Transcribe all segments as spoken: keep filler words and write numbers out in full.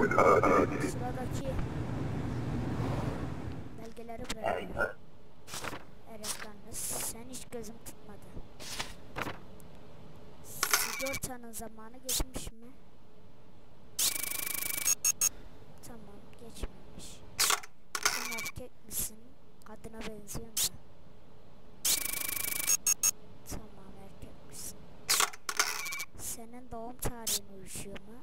Sıradaki belgeleri bırakıyorum. Erekleriniz. Sen hiç gözüm tutmadı. Sigortanın zamanı geçmiş mi? Tamam, geçmemiş. Sen erkek misin? Kadına benziyorsun da. Tamam, erkek misin? Senin doğum tarihin uyuşuyor mu?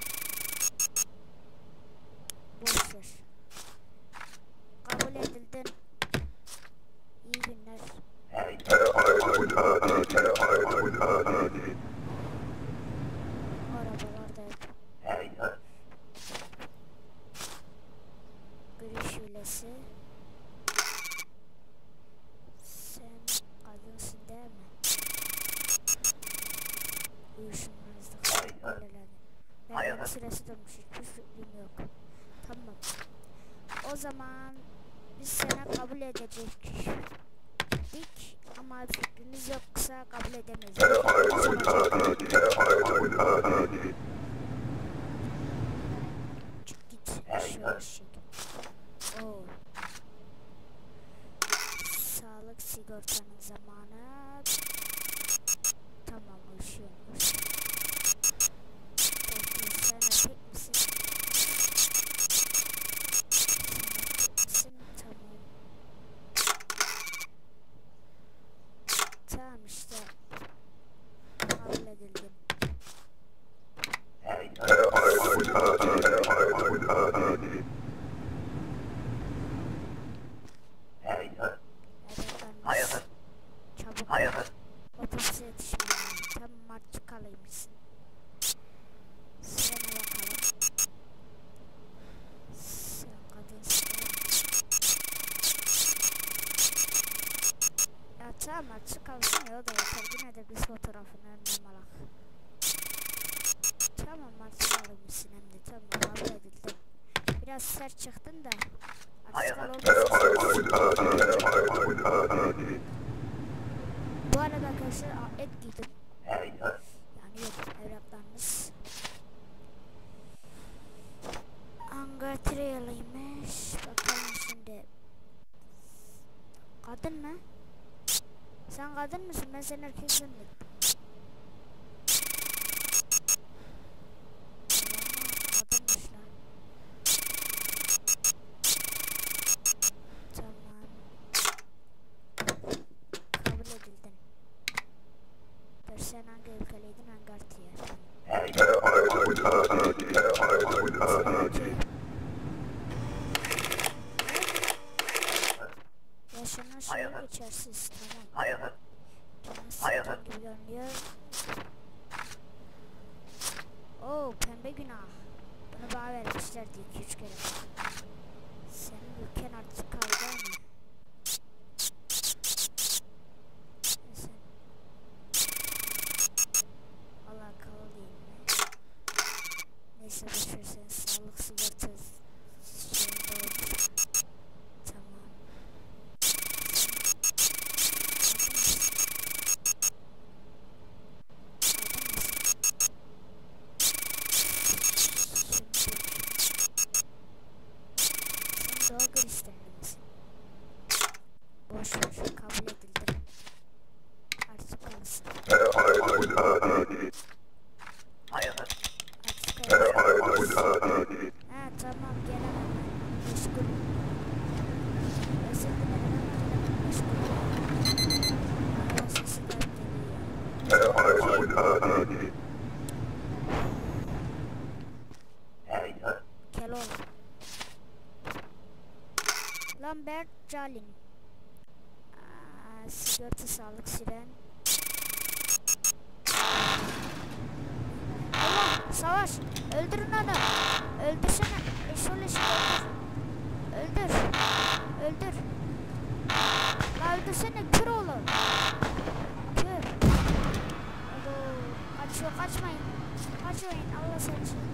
Boşver. Kabul edildin. İyi günler. Arabalarda hep. Gri şölesi. Sen kadınsın değil mi? Uyuşmazlık. Benim sırası dönmüş. Hiçbir fikrim yok. Tamam. O zaman biz seni kabul edecektik ama fikriniz yoksa kabul edemeyiz. Çık git. Şöyle şey. Oo. Sağlık sigortanın zamanı. Tamam, uyuşuyormuş. Peki sen erkek misin? Tamam işte. Kabul edildim. Evet, çabuk. Otobüse yetişmem. Tam Martıkalıymışsın. Sırana bakalım. Sen kadınsın. Ya tamam, açık kalsın ya, o da yeter. Yine de biz fotoğrafını önlem alak. Tamam, açık almışsın hem de. Tamam, kabul edildi. Biraz sert çıktın da açık al olmasın. Bu arada arkadaşlar et giydim. Yani yok, evraklarınız Angatriyalıymış. Bakalım şimdi. Kadın mı? Sen kadın mısın? Ben senin erkek zannettim. Kadınmış lan. Tamam. Kabul edildin. Dur, sen hangi ülkeliydin? Angartiya. Yaşının şeyi geçersiz. Tamam. Canın sıkıntı gibi görünüyor. Oo, pembe günah. Bunu bana vermişlerdi iki üç kere. Senin ülken artık kaldı mı? Sen... Valla kaldı değil mi? Neyse, boşver, sen sağlık sigortası şeyinde olur. Tamam. Doğu Gristanlı mısın? Boşver, kabul edildi. Artık kalsın. Artık kalsın. Ha tamam, gelemem ben. Meşgul. Özür dilerim ama hemen meşgul. Araba sesi de geliyor. Keloğlu. Lambert Jalin. Aa, sigorta, sağlık, siren. Allah, savaş. Öldürün onu. Öldürsene. Eşol eşol öldür. Öldür. Öldür. La öldürsene, kör oğlum. Kör. Alo. Kaçıyor, kaçmayın. Kaçmayın, Allah seni.